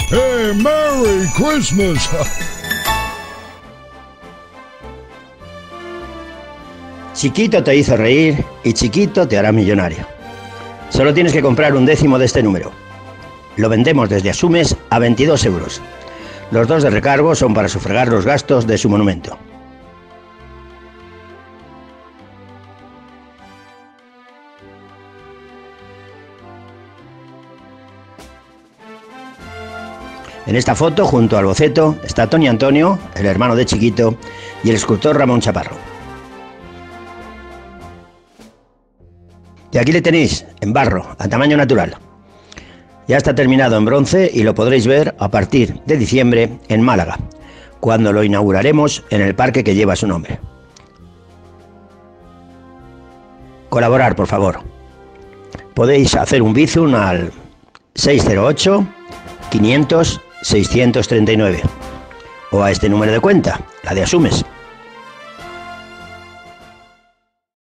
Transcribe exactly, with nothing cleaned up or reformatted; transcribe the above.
¡Hey, Merry Christmas! Chiquito te hizo reír y chiquito te hará millonario. Solo tienes que comprar un décimo de este número. Lo vendemos desde Asumes a veintidós euros. Los dos de recargo son para sufragar los gastos de su monumento. En esta foto, junto al boceto, está Tony Antonio, el hermano de Chiquito, y el escultor Ramón Chaparro. Y aquí le tenéis, en barro, a tamaño natural. Ya está terminado en bronce y lo podréis ver a partir de diciembre en Málaga, cuando lo inauguraremos en el parque que lleva su nombre. Colaborar, por favor. Podéis hacer un Bizum al seis cero ocho, quinientos, seiscientos treinta y nueve o a este número de cuenta, la de Asumes.